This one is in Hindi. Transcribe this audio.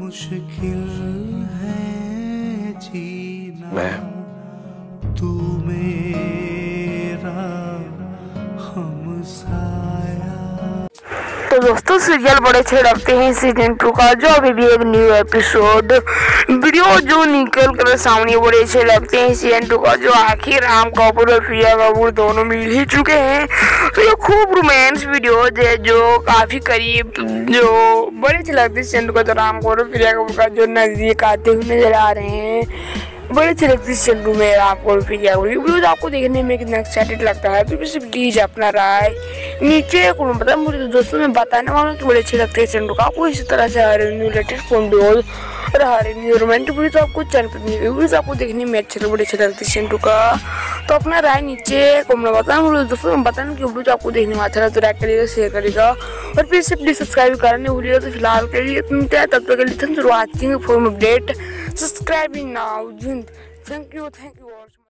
मुश्किल है जीना, मैं तू मेरा हमसाया। तो दोस्तों सीरियल बड़े अच्छे लगते हैं सीजन 2 का, जो अभी भी एक न्यू एपिसोड वीडियो जो निकल कर सामने बड़े अच्छे लगते हैं सीजन 2 का, जो आखिर राम कपूर और प्रिया कपूर दोनों मिल ही चुके हैं। तो ये खूब रोमांस वीडियोज है जो काफी करीब, जो बड़े अच्छे लगते हैं सीजन 2 का, जो राम कपूर और प्रिया कपूर का जो नजदीक आते हुए नजर आ रहे हैं। बड़े अच्छे लगते हैं सीजन 2 में आपको वीडियोज आपको देखने में कितना एक्साइटेड लगता है। तो सिर्फ प्लीज अपना राय नीचे पता मुझे तो दोस्तों मैं बताने वाला हूँ कि बड़े अच्छे लगते हैं सीजन 2 का। आपको इसी तरह से हर न्यू लेटेस्ट वीडियोज और हर न्यू रोमांटिक वीडियो तो आपको चैनल पर वीडियोज आपको देखने में बड़े अच्छे लगते हैं सीजन 2 का। तो अपना राय नीचे कमेंट में बताना दोस्तों, मैं बताना कि वीडियो आपको देखने में अच्छा लगा तो लाइक करिएगा, शेयर करिएगा और फिर से प्लीज सब्सक्राइब करने भूलिएगा। तो फिलहाल के लिए तब तक के लिए thank you for update, subscribing now. Thank you.